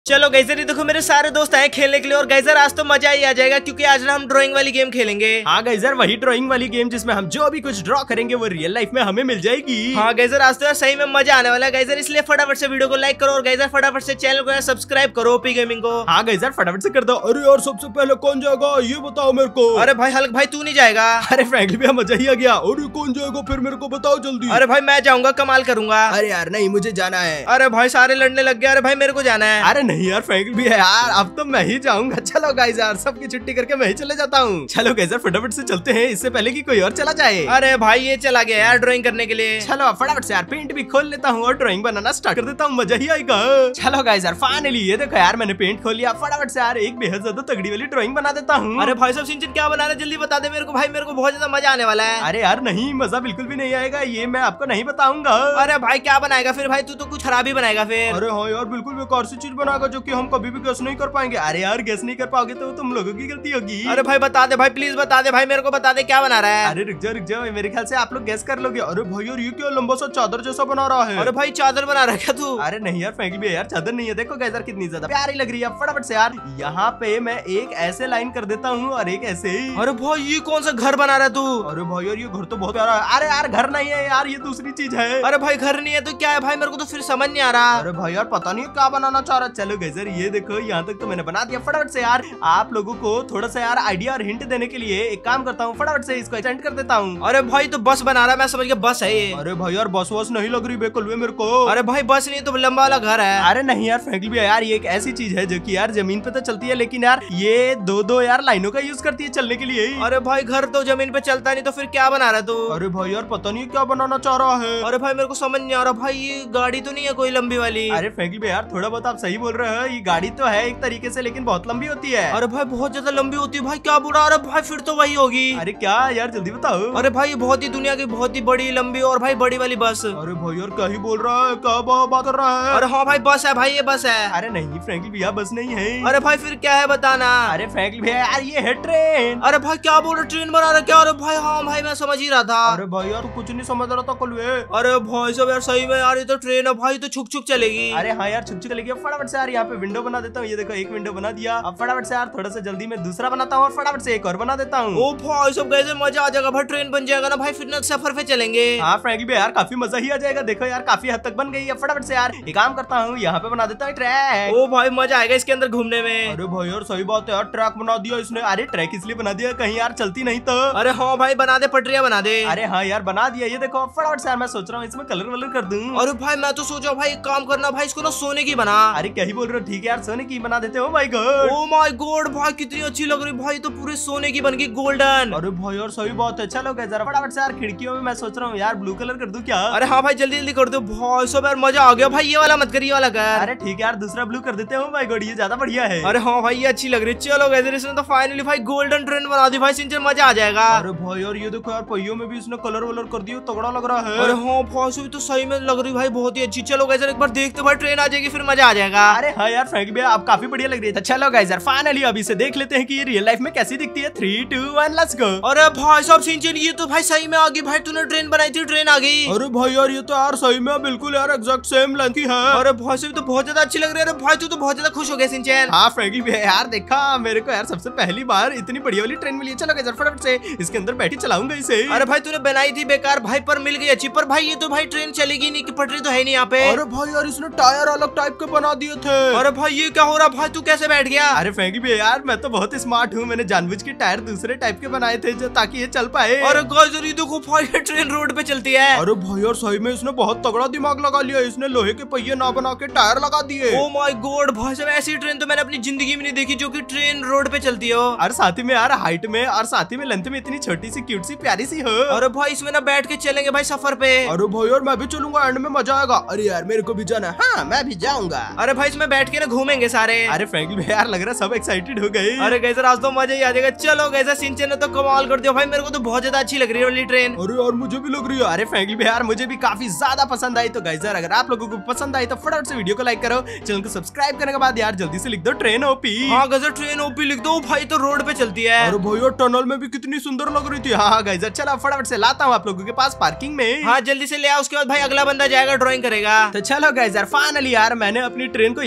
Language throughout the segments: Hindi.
चलो गाइजर ये देखो मेरे सारे दोस्त आए खेलने के लिए और गाइजर आज तो मजा ही आ जाएगा क्योंकि आज ना हम ड्राइंग वाली गेम खेलेंगे। हाँ गाइजर वही ड्राइंग वाली गेम जिसमें हम जो भी कुछ ड्रॉ करेंगे वो रियल लाइफ में हमें मिल जाएगी। हाँ गाइजर आज तो यार सही में मजा आने वाला है गाइजर, इसलिए फटाफट से वीडियो को लाइक करो और गाइजर फटाफट से चैनल को सब्सक्राइब करो ओपी गेमिंग को। हाँ गाइजर फटाफट से कर दो। अरे यार सबसे पहले कौन जाएगा ये बताओ मेरे को। अरे भाई हल्क भाई तू नहीं जाएगा। अरे फ्रैंकली भैया मजा ही आ गया। अरे कौन जाएगा फिर मेरे को बताओ जल्दी। अरे भाई मैं जाऊंगा, कमाल करूंगा। अरे यार नहीं मुझे जाना है। अरे भाई सारे लड़ने लग गए। अरे भाई मेरे को जाना है। अरे नहीं यार फ्रैंकली भैया यार अब तो मैं ही जाऊंगा। चलो गाइस यार सबकी छुट्टी करके मैं ही चले जाता हूँ। चलो गाइस यार फटाफट से चलते हैं इससे पहले कि कोई और चला जाए। अरे भाई ये चला गया यार ड्राइंग करने के लिए। चलो फटाफट से यार पेंट भी खोल लेता हूँ और ड्राइंग बनाना स्टार्ट कर देता हूँ, मजा ही आएगा। चलो गाइस यार फाइनली ये देखो यार मैंने पेंट खोल लिया। फटाफट से यार एक बेहद ज्यादा तगड़ी वाली ड्राइंग बना देता हूँ। अरे भाई साहब सिंचन क्या बनाना जल्दी बता दे मेरे को भाई, मेरे को बहुत ज्यादा मजा आने वाला है। अरे यार नहीं मजा बिल्कुल भी नहीं आएगा, ये मैं आपको नहीं बताऊंगा। अरे भाई क्या बनाएगा फिर भाई, तू तो कुछ खराब ही बनाएगा फिर। अरे हाँ यार बिल्कुल बेकार सी चीज बनाएगा जो कि हम कभी भी गेस नहीं कर पाएंगे। अरे यार गेस नहीं कर पाओगे तो तुम लोगों की गलती होगी। अरे भाई बता दे भाई, प्लीज बता दे भाई, मेरे को बता दे क्या बना रहा है। अरे रुक जाओ मेरे ख्याल से आप लोग गेस कर लोगे। अरे भाई यार ये क्या लंबा सा चादर जैसा बना रहा है। अरे भाई चादर बना रहा है क्या तू। अरे नहीं यार फ्रैंकली भैया यार चादर नहीं है, देखो गाइस यार कितनी ज्यादा प्यारी लग रही है। फटाफट से यार यहाँ पे मैं एक ऐसे लाइन कर देता हूँ और एक ऐसे। अरे भाई ये कौन सा घर बना रहा है तू। अरे भाई यार ये घर तो बहुत प्यारा है। अरे यार घर नहीं है यार ये दूसरी चीज है। अरे भाई घर नहीं है तो क्या है भाई, मेरे को तो फिर समझ नहीं आ रहा। अरे भाई यार पता नहीं क्या बनाना चाह रहा। चलो गाइस यार ये देखो यहाँ तक तो मैंने बना दिया। फटाफट से यार आप लोगों को थोड़ा सा यार आइडिया और हिंट देने के लिए एक काम करता हूँ, फटाफट से इसको एक्सटेंड कर देता हूँ। अरे भाई तो बस बना रहा है, मैं समझ गया बस है ये। अरे भाई यार बस वस नहीं लग रही बेकुलवे मेरे को। अरे भाई बस नहीं तो लंबा वाला घर है। अरे नहीं यार फ्रैंकली भैया यार ये एक ऐसी चीज है जो कि यार जमीन पे तो चलती है लेकिन यार ये दो यार लाइनों का यूज करती है चलने के लिए। अरे भाई घर तो जमीन पे चलता नहीं तो फिर क्या बना रहा है तू। अरे भाई यार पता नहीं क्या बनाना चाह रहा है। अरे भाई मेरे को समझ नहीं आ रहा भाई, ये गाड़ी तो नहीं है कोई लंबी वाली। अरे फ्रैंकली भैया यार थोड़ा बहुत आप सही बोल रहे हो, ये गाड़ी तो है एक तरीके से लेकिन बहुत लंबी होती है। अरे भाई बहुत ज्यादा लंबी होती है भाई, क्या बुरा। अरे भाई फिर तो वही होगी। अरे क्या यार जल्दी बताओ। अरे भाई बहुत ही दुनिया की बहुत ही बड़ी लंबी और भाई बड़ी वाली बस। अरे भाई यार क्या ही बोल रहा है, क्या बात कर रहा है। अरे हाँ भाई बस है भाई, ये बस है। अरे नहीं फ्रैंकली भैया बस नहीं है। अरे भाई फिर क्या है बताना। अरे फ्रैंकली भैया यार ये है ट्रेन। अरे भाई क्या बोल रहे, ट्रेन बना रहा क्या। अरे भाई हाँ भाई मैं समझ ही रहा था। अरे भाई यार तू कुछ नहीं समझ रहा था कलवे। अरे भाई सब यार सही में यार ये तो ट्रेन है भाई, तो छुक छुक चलेगी। अरे हाँ यार छुक छुक चलेगी। फटाफट से यार यहाँ पे विंडो बना देता हूँ, ये देखो एक विंडो बना दिया। अब फटाफट से यार थोड़ा सा जल्दी में दूसरा बनाता हूँ और फटाफट से एक और बना देता हूँ। ओ भाई सब कैसे मजा आ जाएगा भाई, ट्रेन बन जाएगा ना भाई, फिर ना सफर पे चलेंगे। हाँ फ्रैंकली भैया यार काफी मजा ही आ जाएगा। देखो यार काफी हद तक बन गई है। फटाफट से यार एक काम करता हूँ यहाँ पे बना देता हूँ ट्रैक। ओ भाई मजा आएगा इसके अंदर घूमने में। अरे भाई यार सही बात है यार ट्रैक बना दिया इसने। अरे ट्रैक इसलिए बना दिया कहीं यार चलती नहीं तो। अरे हाँ भाई बना दे, पटरिया बना दे। अरे हाँ यार बना दिया। ये देखो फटाफट से यार मैं सोच रहा हूँ इसमें कलर वलर कर दूं। अरे भाई मैं तो सोचा भाई एक काम करना भाई, इसको ना सोने की बना। अरे क्या ही बोल रहे हो, ठीक है यार सोने की बना देते हो। My God oh my God भाई कितनी अच्छी लग रही भाई, तो पूरे सोने की बन गई गोल्डन। अरे भाई यार सही बात है। चलो गाइस जरा फटाफट से यार खिड़कियों में मैं सोच रहा हूँ यार ब्लू कलर कर दूं क्या। अरे हाँ भाई जल्दी जल्दी कर दो भाई सब यार मजा आ गया भाई, ये वाला मत कर ये वाला कर। अरे ठीक है यार दूसरा ब्लू कर देते हो। माय गॉड ये ज्यादा बढ़िया है। अरे हाँ भाई ये अच्छी लग रही है। चलो गाइस इसने तो फाइनली भाई गोल्डन ट्रेन बना दी भाई, सिंचन मजा आ जाएगा। अरे भाई यार ये देखो यार पहियों में भी इसने कलर वलर कर दिया, तगड़ा लग रहा है। अरे हाँ भाई तो सही में लग रही भाई बहुत ही अच्छी। चलो गाइस एक बार देखते भाई ट्रेन आ जाएगी फिर मजा आ जाएगा। अरे हाँ यार फ्रैंकली भैया आप काफी बढ़िया लग रही है। चलो गाइस यार फाइनली अभी से देख लेते हैं कि ये रियल लाइफ में कैसी दिखती है। 3, 2, 1 लेट्स गो। अरे भाई साहब सिंचन ये तो भाई सही में आ गई भाई, तूने ट्रेन बनाई थी ट्रेन आ गई। अरे भाई यार ये तो यार सही में बिल्कुल यार एग्जैक्ट सेम लेंथ की है। अरे भाई साहब तो बहुत ज्यादा अच्छी लग रही है। अरे भाई तू तो बहुत ज्यादा खुश हो गया सिंचन। हाँ फ्रैंकली भैया यार देखा मेरे को यार सबसे पहली बार इतनी बढ़िया वाली ट्रेन मिली है। चलो गाइस फटाफट से इसके अंदर बैठी चलाऊंगा इसे। अरे भाई तूने बनाई थी बेकार भाई पर मिल गई अच्छी, पर भाई ये तो भाई ट्रेन चलेगी नहीं कि पटरी तो है नहीं यहाँ पे। अरे भाई यार इसने टायर अलग टाइप के बना दिए थे। अरे भाई ये क्या हो रहा भाई, तू कैसे बैठ गया। अरे फ्रैंकली भैया यार मैं तो बहुत स्मार्ट हूँ, मैंने जानबूझ के टायर दूसरे टाइप के बनाए थे जो ताकि ये चल पाए। अरे गाइस ये देखो भाई ये ट्रेन रोड पे चलती है। अरे भाई यार सही में इसने बहुत तगड़ा दिमाग लगा लिया। इसने लोहे के पहिए ना बना के टायर लगा दिए। ओ माय गॉड भाई साहब ऐसी ट्रेन तो मैंने अपनी जिंदगी में नहीं देखी जो कि ट्रेन रोड पे चलती हो। और साथ ही में यार हाइट में और साथ ही में लेंथ में इतनी छोटी सी क्यूट सी प्यारी सी हो। अरे भाई इसमें ना बैठ के चलेंगे भाई सफर पे। अरे भाई यार मैं भी चलूंगा, एंड में मजा आएगा। अरे यार मेरे को भी जाना है। हाँ मैं भी जाऊंगा। अरे भाई इसमें बैठ के ना घूमेंगे सारे। अरे फ्रैंकली भैया यार लग रहा है सब एक्साइटेड हो गए। अरे गाइस आज तो मजा ही आ जाएगा। चलो गाइस सिंचन ने तो कमाल कर दिया भाई, मेरे को तो बहुत ज्यादा अच्छी लग रही है वाली ट्रेन। अरे यार मुझे भी लग रही है। अरे फ्रैंकली भैया यार मुझे भी काफी ज्यादा पसंद आई। तो गाइस यार अगर आप लोगों को पसंद आई तो फटाफट से वीडियो को लाइक करो, चैनल को सब्सक्राइब करने के बाद यार जल्दी से लिख दो ट्रेन ओपी। हाँ गाइस ट्रेन ओपी लिख दो भाई, तो रोड पे चलती है। अरे भाई यार टनल में भी कितनी सुंदर लग रही थी। हाँ गाइस चलो फटाफट से लाता हूँ आप लोगों के पास पार्किंग में। हाँ जल्दी से ले आओ, उसके बाद भाई अगला बंदा जाएगा ड्राइंग करेगा। तो चलो गाइस यार फाइनली यार मैंने अपनी ट्रेन को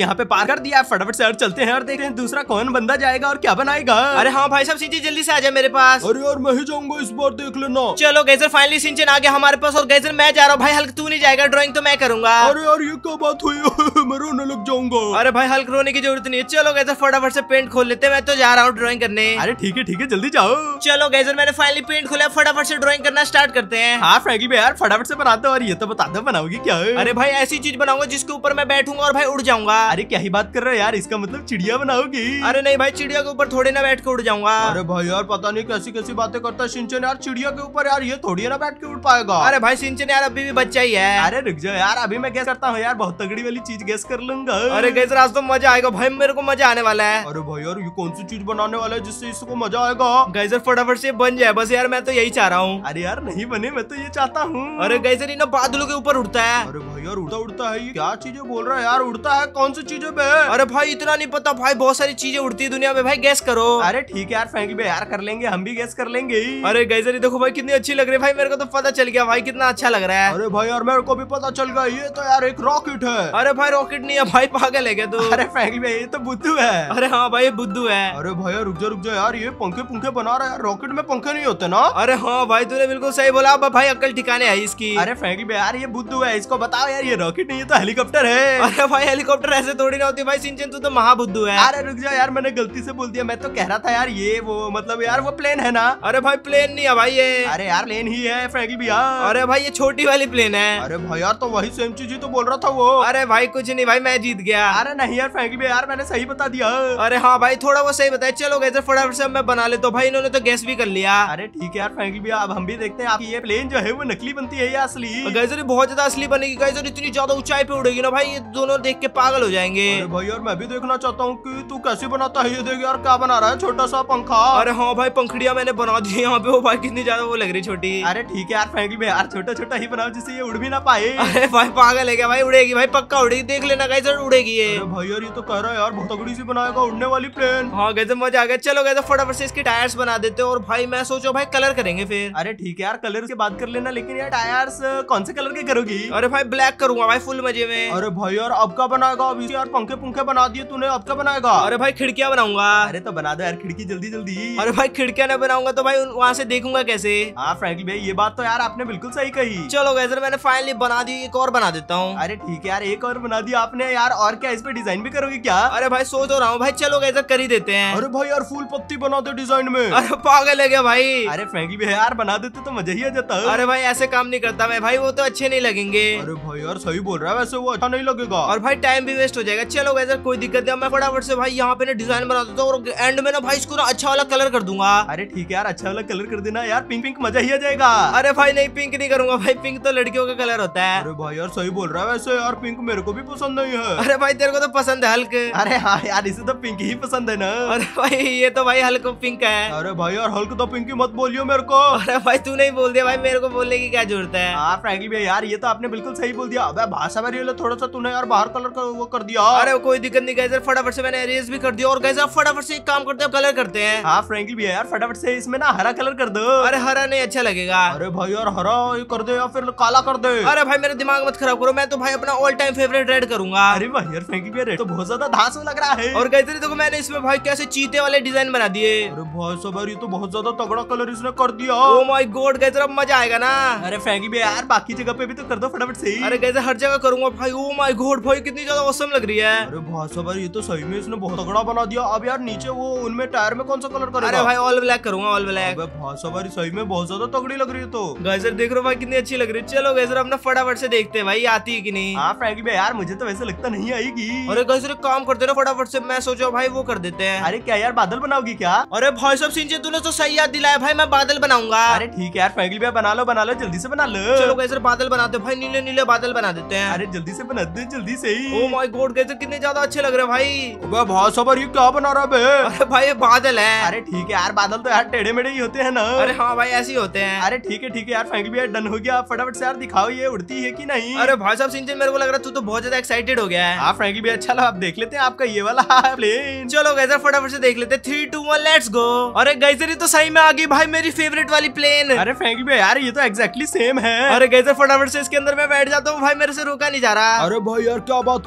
यहाँ पे पार कर दिया, फटाफट से यार चलते हैं और देखते हैं दूसरा कौन बंदा जाएगा और क्या बनाएगा। अरे हाँ भाई साहब, सिंचन जल्दी से आ जाए मेरे पास। अरे यार मैं ही जाऊंगा इस बार, देख लेना। चलो गैजर फाइनली सिंचन आ गया हमारे पास, और गैजर मैं जा रहा हूँ भाई, हल्क तू नहीं जाएगा, ड्राइंग तो मैं करूंगा। अरे यार ये क्या बात हुई मैं रोने लग जाऊंगा। अरे भाई हल्क रोने की जरूरत नहीं है, चलो गैजर फटाफट से पेंट खोल लेते, मैं तो जा रहा हूँ ड्राइंग करने। अरे ठीक है जल्दी जाओ। चलो गैजर मैंने फाइनली पेंट खोला, फटाफट से ड्राइंग करना स्टार्ट करते हैं। हाँ फ्रैंकली भाई यार फटाफट से बना दो, और ये तो बता दो बनाओगी क्या है? अरे भाई ऐसी चीज बनाऊंगा जिसके ऊपर मैं बैठूंगा और भाई उड़ जाऊंगा। अरे क्या ही बात कर रहे हो यार, इसका मतलब चिड़िया बनाओगी? अरे नहीं भाई, चिड़िया के ऊपर थोड़ी ना बैठ के उड़ जाऊंगा। अरे भाई यार पता नहीं कैसी कैसी बातें करता है सिंचन यार, चिड़िया के ऊपर यार ये थोड़ी ना बैठ के उड़ पाएगा। अरे भाई सिंचन यार अभी भी बच्चा ही है। अरे रुक जाओ यार, अभी मैं गेस करता हूँ यार, बहुत तगड़ी वाली चीज गेस कर लूंगा। अरे गैजर आज तो मजा आएगा भाई, मेरे को मजा आने वाला है। अरे भाई यार ये कौन सी चीज बनाने वाला है जिससे इसको मजा आएगा? गैजर फटाफट से बन जाए बस यार, मैं तो यही चाह रहा हूँ। अरे यार नहीं बने, मैं तो ये चाहता हूँ। अरे गैजर इन बादलों के ऊपर उड़ता है। अरे भाई यार उड़ता उड़ता है, ये क्या चीजें बोल रहा है यार, उड़ता है कौन सी चीजें बे? अरे भाई इतना नहीं पता भाई, बहुत सारी चीजें उड़ती है दुनिया में भाई, गैस करो। अरे ठीक है यार फ्रैंकली भाई यार कर लेंगे, हम भी गेस कर लेंगे। अरे गैजर देखो भाई कितनी अच्छी लग रही है भाई, मेरे को तो पता चल गया भाई कितना अच्छा लग रहा है। अरे भाई यार मेरे को भी पता चल गया, ये तो यार एक रॉकेट है। अरे भाई रॉकेट नहीं है भाई, पागल है क्या तू? अरे फ्रैंकली भाई ये तो बुद्धू है। अरे हाँ भाई बुद्धू है। अरे भाई यार रुक जा यार, ये पंखे पुंखे बना रहा है यार, रॉकेट में पंखे नहीं होते ना? अरे हाँ भाई तूने बिल्कुल सही बोला, अब भाई अक्ल ठिकाने आई इसकी। अरे फ्रैंकली भाई यार ये बुद्धू है, इसको बताओ यार ये रॉकेट नहीं है तो हेलीकॉप्टर है। अरे भाई हेलीकॉप्टर ऐसे थोड़ी ना होती भाई, सिंचन तू तो महाबुद्धू है। अरे रुक जा यार, मैंने गलती से बोल दिया, मैं तो कह रहा था यार ये वो मतलब यार वो प्लेन है ना। अरे भाई प्लेन नहीं है भाई ये। अरे यार प्लेन ही है फ्रैंकली भैया। अरे भाई ये छोटी वाली प्लेन है। अरे भाई यार तो वही सेम चीज ही तो बोल रहा था वो। अरे भाई कुछ नहीं भाई, मैं जीत गया। अरे नहीं यार फ्रैंकली भैया यार मैंने सही बता दिया। अरे हाँ भाई थोड़ा वो सही बताया। चलो गैजर फटाफट से मैं बना लेता हूँ भाई, इन्होंने तो गैस भी कर लिया। अरे ठीक है यार फ्रैंकली भैया, अब हम भी देखते हैं आपकी ये प्लेन जो है वो नकली बनती है या असली। गैजर बहुत ज्यादा असली बनेगी, गैजर इतनी ज्यादा ऊंचाई पे उड़ेगी ना भाई, ये दोनों देख के पागल हो जाएंगे। अरे भाई यार मैं भी देखना चाहता हूँ कि तू कैसे बनाता है, ये देख यार क्या बना रहा है, छोटा सा पंखा। अरे हाँ भाई पंखड़िया मैंने बना दी यहाँ पे, वो भाई कितनी ज्यादा वो लग रही छोटी। अरे ठीक है यार फ्रैंकली भैया यार छोटा छोटा ही बनाओ जिससे ये उड़ भी ना पाए। अरे भाई पागल है क्या भाई, उड़ेगी भाई पक्का उड़ेगी, देख लेना गैजर उड़ेगी ये। अरे भाई यार ये तो कह रहा है यार बहुत तगड़ी सी बनाएगा उड़ने वाली प्लेन। हाँ गैजर मजा आ गया। चलो गैजर फटाफट से इसके टायर्स बना देते हैं, और भाई मैं सोचो भाई कलर करेंगे फिर। अरे ठीक है यार कलर की बात कर लेना, लेकिन यार टायर्स कौन से कलर के करोगी? अरे भाई ब्लैक करूंगा भाई फुल मजे में। अरे भाई यार अब क्या बनाएगा? अभी यार पंखे पुंखे बना दिए तूने, अब क्या बनाएगा? अरे भाई खिड़कियां बनाऊंगा। अरे तो बना दो यार खिड़की जल्दी जल्दी। अरे भाई खिड़कियां नहीं बनाऊंगा तो भाई वहां से देखूंगा कैसे? हाँ फ्रैंकली भाई ये बात तो यार आपने बिल्कुल सही कही। चलो गैजर मैंने फाइनली बना दी, एक और बना देता हूँ। अरे ठीक है यार एक और बना दिया आपने यार, और क्या इस पे डिजाइन भी करोगे क्या? अरे भाई सोच तो रहा हूँ भाई, चलो गैजर कर ही देते हैं। अरे भाई यार फूल पत्ती बना दे डिजाइन में। अरे पागल है क्या भाई? अरे फ्रैंकली भाई यार बना देते तो मजा ही आ जाता। अरे भाई ऐसे काम नहीं करता मैं भाई, वो तो अच्छे नहीं लगेंगे। अरे भाई यार सही बोल रहा है, वैसे वो अच्छा नहीं लगेगा और भाई टाइम भी वेस्ट हो जाएगा। चलो गैजर कोई दिक्कत नहीं, मैं फटाफट से भाई यहाँ पे ना डिजाइन बना देता हूँ, और एंड में ना भाई इसको ना अच्छा वाला कलर कर दूंगा। अरे ठीक है यार अच्छा वाला कलर कर देना यार, पिंक पिंक मजा ही आ जाएगा। अरे भाई नहीं पिंक नहीं करूंगा भाई, पिंक तो लड़कियों का कलर होता है। अरे भाई यार सही बोल रहा है, वैसे यार पिंक मेरे को भी पसंद नहीं है। अरे भाई तेरे को तो पसंद है हल्क। अरे हाँ यार इसे तो पिंक ही पसंद है ना। अरे भाई ये तो भाई हल्क पिंक है। अरे भाई यार हल्क तो पिंक ही मत बोलियो मेरे को। अरे भाई तू नहीं बोल दिया भाई, मेरे को बोलने की क्या जरूरत है? हाँ फ्रैंकली भाई यार ये तो आपने बिल्कुल सही बोल दिया। अबे भाषा में थोड़ा सा तूने यार बाहर कलर का वो कर दिया। अरे कोई दिक्कत नहीं गैजर, फटाफट से मैंने अरेंज भी कर दिया, और गैजर फटाफट से एक काम करते हैं कलर करते हैं। हाँ फ्रैंकली भैया यार फटाफट से इसमें ना हरा कलर कर दो। अरे हरा नहीं अच्छा लगेगा। अरे भाई यार हरा ये कर दे या फिर काला कर दे। अरे भाई मेरा दिमाग मत खराब करो, मैं तो भाई अपना ऑल टाइम फेवरेट रेड करूंगा। अरे भाई यार फ्रैंकली भैया रेड तो बहुत ज्यादा धांसू लग रहा है। और गैजर देखो मैंने इसमें भाई कैसे चीते वाले डिजाइन बना दिए। अरे भाई साहब यार ये तो बहुत ज्यादा तगड़ा कलर इसने कर दिया। ओ माय गॉड गैजर अब मजा आएगा ना। अरे फ्रैंकली भैया यार बाकी जगह पे भी तो कर दो फटाफट से। अरे गैजर हर जगह करूंगा भाई। ओ माय गॉड भाई कितनी ज्यादा औसम लग रही है। अरे भाई साहब यार ये तो सही में इसने बहुत तगड़ा बना दिया। अब यार नीचे वो उनमें टायर में कौन सा कलर करेगा? अरे भाई ऑल ब्लैक करूंगा, ऑल ब्लैक। अबे भाई साहब यार सही में बहुत ज्यादा तगड़ी लग रही है। तो गैजर देख रहे हो भाई कितनी अच्छी लग रही है। चलो गैजर अपना फटाफट से देखते हैं भाई आती है कि नहीं। हाँ फ्रैंकली भैया यार मुझे तो वैसे लगता नहीं आएगी। अरे गैजर एक काम करते ना फटाफट से, मैं सोचा भाई वो कर देते हैं। अरे क्या यार बादल बनाओगी क्या? अरे भाई साहब सिंचन तूने तो सही याद दिलाया भाई, मैं बादल बनाऊंगा। अरे ठीक है यार फ्रैंकली भैया बना लो जल्दी से बना लो। चलो गैजर बादल बनाते हैं भाई, नीले नीले बादल बना देते हैं। अरे जल्दी से बना दे जल्दी से। ओ माय गॉड गैजर कितने ज्यादा अच्छे लग रहे हैं भाई। अबे भाई साहब ये क्या बना रहा है? अरे भाई ये बादल है। अरे ठीक है यार बादल तो यार टेढ़े मेढ़े ही होते हैं ना। अरे हाँ भाई ऐसे ही होते हैं। अरे ठीक है यार फ्रैंकली भैया डन हो गया। फटाफट से यार दिखाओ ये उड़ती है कि नहीं। अरे भाई साहब सिंचन मेरे को लग रहा है तू तो बहुत ज्यादा एक्साइटेड हो गया है। हाँ फ्रैंकली भैया अच्छा आप देख लेते हैं आपका ये वाला प्लेन। चलो गैजर फटाफट से देख लेते हैं। 3 2 1 लेट्स गो। अरे गैजर ये तो सही में आ गई भाई मेरी फेवरेट वाली प्लेन। अरे फ्रैंकली भैया यार ये तो एग्जैक्टली सेम है। अरे गैजर फटाफट से इसके अंदर मैं बैठ जाता हूँ भाई, मेरे से रोका नहीं जा रहा। अरे भाई यार क्या बात कर रहा है यार,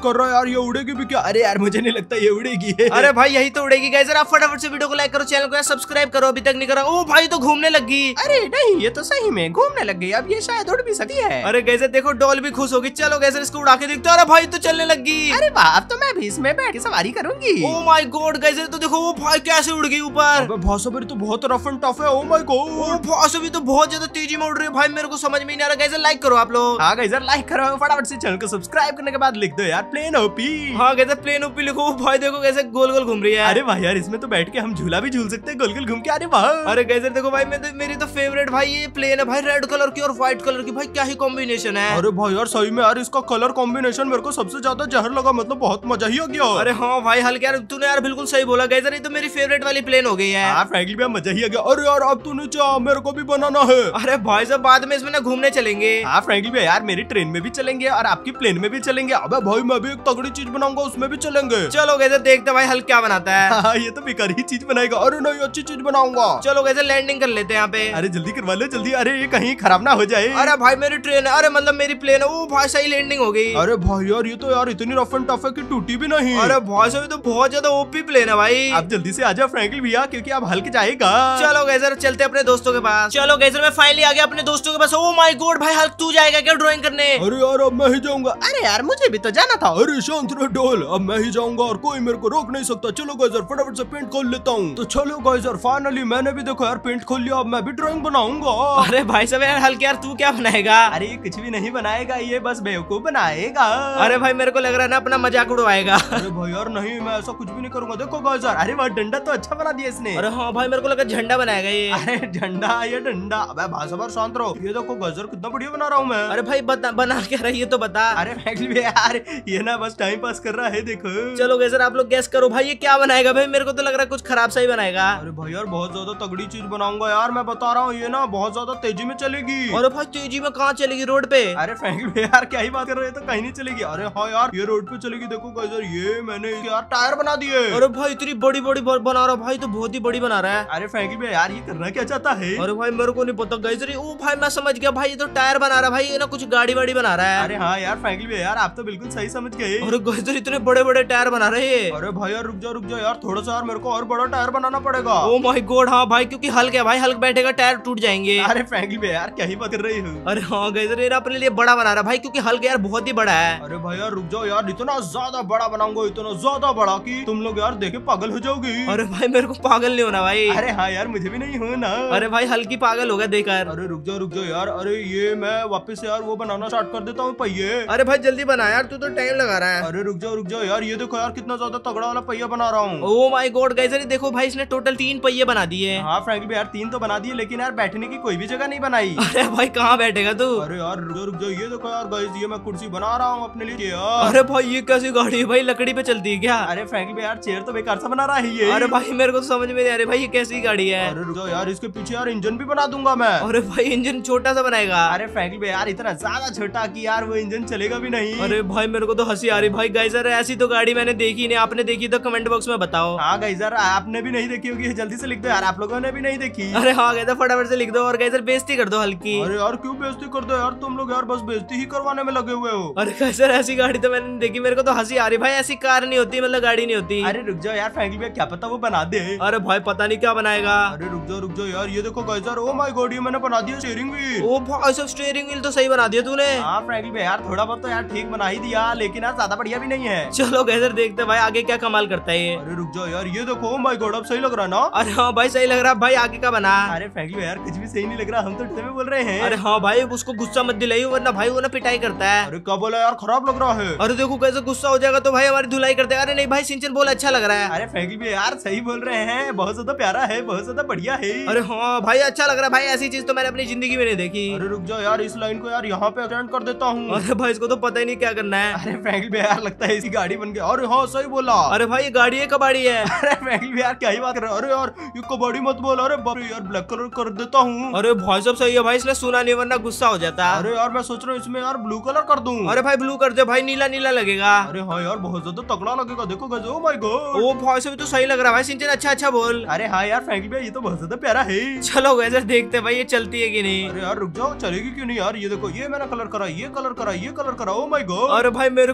यार ये उड़ेगी भी क्या? अरे यार मुझे नहीं लगता ये उड़ेगी। अरे भाई यही तो उड़ेगी गाइस। आप फटाफट से वीडियो को लाइक करो, चैनल को सब्सक्राइब करो अभी तक नहीं करा। ओ भाई तो घूमने लगी। अरे नहीं ये तो सही में घूमने लग गई, अब ये शायद उड़ भी सकती है। अरे गाइस देखो डॉल भी खुश होगी। चलो गाइस इसको उड़ा के देखते। अरे भाई तो चलने लगी। अरे वाह, अब तो मैं भी इसमें बैठ के सवारी करूंगी। ओ माय गॉड गाइस तो देखो वो भाई कैसे उड़ गई ऊपर। अबे भाषा तो बहुत रफ एंड टफ है। ओ माय गॉड, ओ भाषा भी तो बहुत ज्यादा तेजी में उड़ रही है भाई, मेरे को समझ में नहीं आ रहा। गाइस लाइक करो आप लोग। हाँ गाइस लाइक करो, फटाफट से चैनल को सब्सक्राइब करने के बाद लिख दो यार प्लेन ओपी। हाँ गाइस प्लेन ओपी लिखो। भाई देखो कैसे गोल गोल घूम रही है। अरे भाई यार इसमें तो बैठ के हम झूला भी झूल सकते हैं गोल गोल घूम के। अरे वाह। अरे गाइस देखो भाई मेरी तो फेवरेट भाई ये प्लेन है भाई, रेड कलर की और व्हाइट कलर की। भाई क्या ही कॉम्बिनेशन है। अरे भाई यार सही में यार इसका कलर कॉम्बिनेशन मेरे को सबसे ज्यादा जहर लगा, मतलब बहुत मजा ही हो गया। अरे हाँ भाई हल्के यार तूने यार बिल्कुल सही बोला गाइस, ये तो मेरी फेवरेट वाली प्लेन हो गई है। हाँ फ्रैंकली भी मजा ही आ गया। अरे यार अब तूने चाह मेरे को भी बनाना है। अरे भाई साहब बाद में इसमें ना घूमने चलेंगे। हाँ फ्रैंकली भी यार मेरी ट्रेन में भी चलेंगे और आपकी प्लेन में भी चलेंगे। अबे भाई मैं भी एक तगड़ी चीज बनाऊंगा उसमें भी चलेंगे। चलो गाइस देखते भाई हल्क क्या बनाता है। हाँ ये तो बेकार ही चीज बनाएगा। अरे नहीं अच्छी चीज बनाऊंगा। चलो गाइस लैंडिंग कर लेते हैं यहाँ पे। अरे जल्दी करवा लो जल्दी, अरे ये कहीं खराब ना हो जाए। अरे भाई मेरी ट्रेन है, अरे मतलब मेरी प्लेन है। ओ भाई सही लैंडिंग हो गई। अरे भाई यार ये तो यार इतनी रफ एंड टफ है कि टूटी भी नहीं। अरे भाई साहब तो बहुत ज्यादा ओपी प्लेन है भाई। आप जल्दी से आ जाओ फ्रैंकली भैया क्योंकि आप हल्क जाएगा। चलो गाइस चलते अपने दोस्तों के पास। चलो गाइस मैं फाइनली आ गया अपने दोस्तों के पास। ओ माय गॉड भाई हल्क तू जाएगा क्या ड्राइंग करने? अरे यार अब मैं ही जाऊंगा। अरे यार मुझे भी तो जाना था। अरे शांत रहो डोल, अब मैं ही जाऊंगा और कोई मेरे को रोक नहीं सकता। चलो गाइस फटाफट से पेंट खोल लेता हूँ। तो चलो गाइस फाइनली मैंने भी देखो यार पेंट खोल लिया, अब मैं भी ड्राइंग बनाऊंगा। अरे भाई साहब यार हल्क यार तू क्या बनाएगा? अरे ये कुछ भी नहीं बनाएगा, ये बस बेवकूफ बनाएगा। अरे भाई मेरे को लग रहा है ना अपना मजाक उड़वाएगा। अरे भाई यार नहीं मैं ऐसा कुछ भी नहीं करूंगा। देखो गाइस यार अरे वाह डंडा तो अच्छा बना दिया इसने। अरे हाँ भाई मेरे को लगा झंडा बनाएगा ये। अरे झंडा ये डंडा। अबे भाषा बार शांत रहो। ये देखो गजर कितना बढ़िया बना रहा हूँ मैं। अरे भाई बना क्या रही है तो बता। अरे फ्रैंकली यार ये ना बस टाइम पास कर रहा है देखो। चलो गाइस आप लोग गेस करो भाई ये क्या बनाएगा। भाई मेरे को तो लग रहा है कुछ खराब सा ही बनाएगा। अरे भाई यार बहुत ज्यादा तगड़ी चीज बनाऊंगा यार, मैं बता रहा हूँ ये ना बहुत ज्यादा तेजी में चलेगी। अरे भाई तेजी में कहाँ चलेगी रोड पे? अरे फ्रैंकली यार क्या ही बात कर रहे हो, तो कहीं नहीं चलेगी। अरे हाँ यार ये रोड पे चलेगी। देखो गाइस यार ये मैंने यार टायर बना दिए। अरे भाई इतनी बड़ी बड़ी बना रहा भाई, तो बहुत ही बड़ी बना रहा है। अरे फ्रैंकली यार ये करना क्या चाहता है? अरे भाई मेरे को नहीं पता गाइस। ओ भाई मैं समझ गया भाई, ये तो टायर बना रहा है भाई, ये ना कुछ गाड़ी वाड़ी बना रहा है। अरे हाँ यार फ्रैंकली यार आप तो बिल्कुल सही समझ गए। अरे गाइस इतने बड़े बड़े टायर बना रहे हैं। अरे भाई यार रुक जाओ यार थोड़ा सा यार मेरे को और बड़ा टायर बनाना पड़ेगा। ओ माय गॉड हाँ भाई क्योंकि हल्क है भाई, हल्क बैठेगा टायर टूट जाएंगे। अरे फ्रैंकली यार क्या ही बात कर रही हूँ। अरे हाँ गाइस ये अपने लिए बड़ा बना रहा है भाई, क्योंकि हल्क यार बहुत ही बड़ा है। अरे भाई यार रुक जाओ यार, इतना ज्यादा बड़ा बनाऊंगा, इतना ज्यादा बड़ा कि तुम लोग यार देखे पागल हो जाओगे। अरे भाई मेरे को पागल नहीं होना भाई। अरे हाँ यार मुझे भी नहीं होना। अरे भाई हल्की पागल हो गया देखकर। अरे रुक जाओ यार, अरे ये मैं वापस यार वो बनाना स्टार्ट कर देता हूँ पहिए। अरे भाई जल्दी बना यार, तू तो टाइम लगा रहा है। अरे रुक जाओ यार, ये देखो यार कितना ज्यादा तगड़ा वाला पहिया बना रहा हूँ। ओ माय गॉड गाइस देखो भाई इसने टोटल 3 पहिए बना दिए। हाँ फ्रैंकली यार 3 तो बना दिए, लेकिन यार बैठने की कोई भी जगह नहीं बनाई। अरे भाई कहाँ बैठेगा तू? अरे यार रुक जाओ, ये देखो यार गाइस ये मैं कुर्सी बना रहा हूँ अपने लिए यार। अरे भाई ये कैसी गाड़ी है भाई, लकड़ी पे चलती है क्या? अरे फ्रैंकली यार चेयर तो बेकार सा बना रहा है ये। अरे भाई मेरे को तो समझ में नहीं आ रही भाई ये कैसी गाड़ी है। अरे रुक जाओ यार, इसके पीछे यार इंजन भी बना दूंगा मैं। अरे भाई इंजन छोटा सा बनाएगा। अरे फ्रैंकली यार इतना ज्यादा छोटा कि यार वो इंजन चलेगा भी नहीं। अरे भाई मेरे को तो हंसी आ रही भाई। गाइस यार ऐसी तो गाड़ी मैंने देखी नहीं, आपने देखी तो कमेंट बॉक्स में बताओ। हाँ गाइस यार आपने भी नहीं देखी होगी, जल्दी से लिख दो यार, आप लोगों ने भी नहीं देखी। अरे हाँ गाइस फटाफट से लिख दो और गाइस बेइज्जती कर दो हल्की। अरे यार क्यों बेइज्जती कर दो यार, तुम लोग यार बस बेइज्जती ही करवाने में लगे हुए हो। अरे गाइस यार ऐसी गाड़ी तो मैंने देखी, मेरे को तो हंसी आ रही भाई। ऐसी कार नहीं होती, मतलब गाड़ी नहीं होती। अरे रुक जाओ यार फ्रैंकली भैया क्या पता वो बना दे। अरे भाई पता नहीं क्या बनाएगा। अरे रुक जाओ यार, ये देखो गाइस यार, ओ माय गॉड ये मैंने बना दिया स्टीयरिंग व्हील। ओ भाई सब स्टीयरिंग व्हील तो सही बना दिया तूने। हाँ फ्रैंकली भैया यार थोड़ा बहुत तो यार ठीक बना ही दिया, लेकिन यार ज्यादा बढ़िया भी नहीं है। चलो गाइस यार देखते हैं भाई आगे क्या कमाल करता है ये। अरे रुक जाओ यार, ये देखो ओ माय गॉड अब सही लग रहा है ना? अरे हाँ भाई सही लग रहा है भाई, आगे का बना। अरे फ्रैंकली भैया यार कुछ भी सही नहीं लग रहा, हम तो डर में बोल रहे हैं। अरे हाँ भाई उसको गुस्सा मत दिलाई वरना भाई वो ना पिटाई करता है। अरे क्या बोला यार, खराब लग रहा है। अरे देखो कैसे गुस्सा हो जाएगा तो भाई हमारी धुलाई करते हैं। अरे नहीं भाई सिंचन बोल अच्छा लग रहा है। अरे फ्रैंकली भैया यार सही बोल रहे हैं, बहुत ज्यादा प्यारा है, बहुत ज्यादा बढ़िया है। अरे हाँ भाई अच्छा लग रहा है भाई, ऐसी चीज तो मैंने अपनी जिंदगी में नहीं देखी। अरे रुक जाओ यार, इस लाइन को यार यहाँ पे अटेंड कर देता हूँ। अरे भाई इसको तो पता ही नहीं क्या करना है। अरे फ्रैंकली भैया यार लगता है इसकी गाड़ी बन गई। अरे हाँ सही बोला। अरे भाई ये गाड़ी है कबाड़ी है। अरे फ्रैंकली भैया यार क्या ही बात कर रहे हो। अरे यार ये कबाड़ी मत बोल। अरे बाप रे यार ब्लैक कलर कर देता हूँ। अरे भाई सब सही है भाई, इसने सुना नहीं वरना गुस्सा हो जाता। अरे यार मैं सोच रहा हूँ इसमें यार ब्लू कलर कर दूं। अरे भाई ब्लू कर दे भाई, नीला नीला लगेगा। अरे हाँ यार बहुत ज्यादा तगड़ा लगेगा, देखो guys oh my God. Oh भाई से भी तो सही लग रहा है भाई सिंचन, अच्छा अच्छा बोल। अरे हाँ यार फ्रैंकली भैया ये तो बहुत ज्यादा प्यारा है। चलो वैसे देखते हैं भाई ये चलती है कि नहीं। अरे यार रुक जाओ, चलेगी क्यों नहीं यार, ये देखो ये मैंने कलर करा, ये कलर करा, ये कलर करा, ओ माय गॉड। अरे भाई मेरे को तो नहीं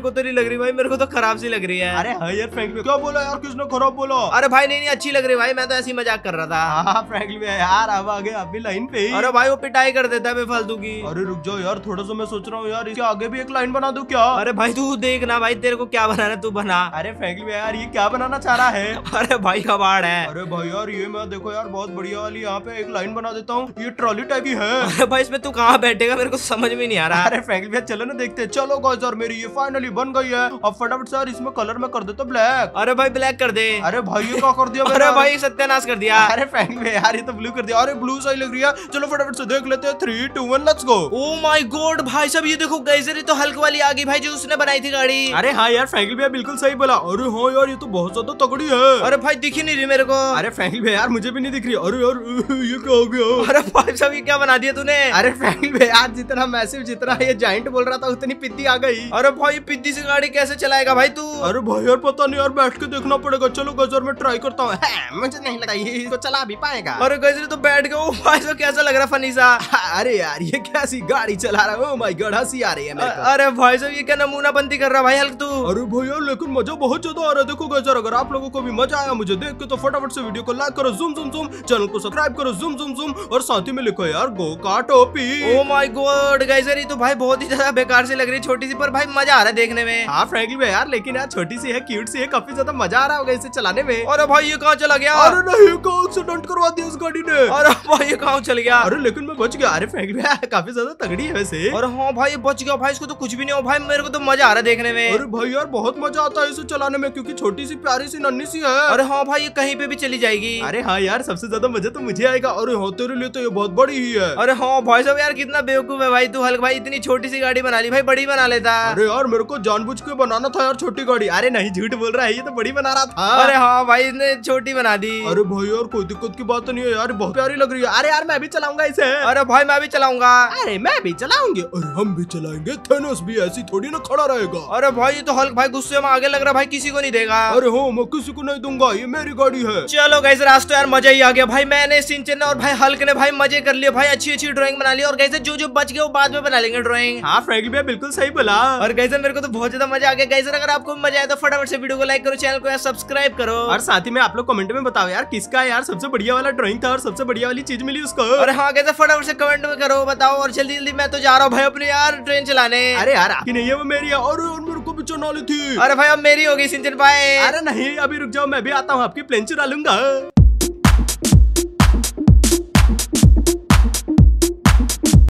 लग रही भाई, मेरे को तो खराब सी लग रही है। अरे हाँ यार फ्रैंकलिन क्या बोला यार, किसने खराब बोला? अरे भाई नहीं अच्छी लग रही भाई, मैं तो ऐसी मजाक कर रहा था। हाँ फ्रैंकलिन यार अब आ गए अभी लाइन पे। अरे भाई वो पिटाई कर देता है बेफालतू की। अरे रुक जाओ यार, थोड़ा सा मैं सोच रहा हूँ यार इसके आगे भी एक लाइन बना दूं क्या? अरे भाई तू देख ना भाई, तेरे को क्या बनाना तू बना। अरे फ्रैंकलिन यार ये क्या बनाना चाह रहा है? अरे भाई कबाड़ है। अरे भाई यार ये मैं देखो यार बहुत बढ़िया वाली यहाँ पे एक लाइन बना देता हूँ, ये ट्रॉली टाइप की है। अरे भाई इसमें तू कहाँ बैठेगा, मेरे को समझ में नहीं आ रहा। अरे फ्रैंकलिन भैया चलो ना देखते हैं। चलो गाइस यार मेरी ये फाइनली बन गई है। अब फटाफट से यार इसमें कलर में कर देता ब्लैक। अरे भाई ब्लैक कर दे। अरे भाई ये क्या कर दिया? अरे भाई सत्यानाश कर दिया। अरे फ्रैंकलिन भैया यार ये तो ब्लू कर दिया। अरे ब्लू सही लग रही है, चलो फटाफट से देख लेते हैं। 3, 2, 1 let's go. Oh my God भाई साहब ये देखो गैजर, तो हल्क वाली आ गई भाई जो उसने बनाई थी गाड़ी। अरे हाँ यार फ्रैंकलिन भैया बिल्कुल सही बोला। अरे हाँ यार ये तो बहुत ज्यादा तगड़ी है। अरे भाई दिख ही नहीं रही मेरे को। अरे फ्रैंकलिन भैया यार मुझे भी नहीं दिख रही। अरे यार ये क्या हो गया? अरे भाई साहब ये क्या बना दिया तूने? अरे फ्रैंकलिन भैया यार जितना मैसिव जितना ये जाइंट बोल रहा था उतनी पिद्दी आ गई। अरे भाई पिद्दी से गाड़ी कैसे चलाएगा भाई तू? अरे भाई यार पता नहीं यार, बैठ के देखना पड़ेगा। चलो गजर में ट्राई करता हूँ। मुझे नहीं लगा ये इसको चला भी पाएगा। अरे गजर तो बैठ गया। ओ भाई साहब कैसा लग रहा फनी सा। अरे यार ये कैसी गाड़ी चला रहा है? ओह माय गॉड हंसी आ रही है मेरे को। अरे भाई साहब ये क्या नमूना बंदी कर रहा भाई हल्क तू? अरे भाई यार लेकिन मजा बहुत ज्यादा आ रहा है। देखो गजर अगर आप लोगों को भी मजा आया मुझे देख के तो फटाफट से वीडियो को लाइक करो, ज़ूम ज़ूम ज़ूम, चैनल को सब्सक्राइब करो, ज़ूम ज़ूम ज़ूम, और साथ ही में लिखो यार गो का टोपी। ओ माय गॉड गैजर ये तो भाई बहुत ही ज्यादा बेकार सी लग रही है, छोटी सी, पर भाई मजा आ रहा है देखने में। हाँ फ्रैंकलिन भैया यार लेकिन यार छोटी सी है, क्यूट सी है, काफी ज्यादा मजा आ रहा होगा इसे चलाने में। अरे भाई ये कहाँ चला गया? अरे नहीं क्या एक्सीडेंट करवा दिया इस गाड़ी ने। अरे भाई ये कहाँ चल गया? अरे लेकिन मैं बच गया। अरे फ्रैंकलिन भैया काफी ज्यादा तगड़ी है वैसे। अरे हाँ भाई ये बच गया भाई, इसको तो कुछ भी नहीं हो भाई, मेरे को तो मजा आ रहा है देखने में। अरे भाई यार बहुत मजा आता है इसे चलाने में क्योंकि छोटी सी प्यारी सी नन्ही सी है। अरे हाँ भाई ये कहीं पे भी चली जाएगी। अरे हाँ यार सबसे ज्यादा मजा तो मुझे आएगा। अरे हाँ तेरे लिए तो ये बहुत बड़ी ही है। अरे हाँ भाई साहब यार कितना बेवकूफ है भाई तू हल्क भाई, इतनी छोटी सी गाड़ी बना ली भाई, बड़ी बना लेता। अरे यार मेरे को जानबूझ के बनाना था यार छोटी गाड़ी। अरे नहीं झूठ बोल रहा है, ये तो बड़ी बना रहा था। अरे हाँ भाई इसने छोटी बना दी। अरे भाई यार कोई दिक्कत की बात नहीं है यार, बहुत प्यारी लग रही है। अरे यार मैं भी चलाऊंगा इसे। अरे भाई मैं भी चलाऊंगा। अरे मैं भी चलाऊंगी। अरे हम भी चलाएंगे, थेनोस भी ऐसी थोड़ी ना खड़ा रहेगा। अरे भाई ये तो हल्क भाई गुस्से में आगे लग रहा भाई, किसी को नहीं देगा। अरे हो मैं किसी को नहीं दूंगा, ये मेरी गाड़ी है। चलो गाइस आज तो यार मजा ही आ गया भाई, मैंने सिंचन और भाई हल्क ने भाई मजे कर लिए भाई, अच्छी अच्छी ड्राइंग बना ली। और गाइस जो जो बच गए वो बाद में बना लेंगे ड्राइंग। हाँ फ्रैंकलिन भैया बिल्कुल सही बोला। और गाइस मेरे को तो बहुत ज्यादा मजा आ गया। गाइस अगर आपको मजा आया तो फटाफट से वीडियो को लाइक करो, चैनल को यार सब्सक्राइब करो, और साथ ही में आप लोग कमेंट में बताओ यार किसका यार सबसे बढ़िया वाला ड्राइंग था और सबसे बढ़िया वाली चीज मिली उसको। और हाँ गाइस फटाफट से कमेंट में करो बताओ। और जल्दी जल्दी मैं तो जा रहा हूँ भाई अपनी यार ट्रेन चलाने। अरे यार आपकी नहीं है वो मेरी है। अरे यार मेरे को भी चला ली थी। अरे भाई अब मेरी होगी सिंचन, बाय। अरे नहीं अभी रुक जाओ, मैं भी आता हूँ, आपकी प्लेन चुरा लूंगा।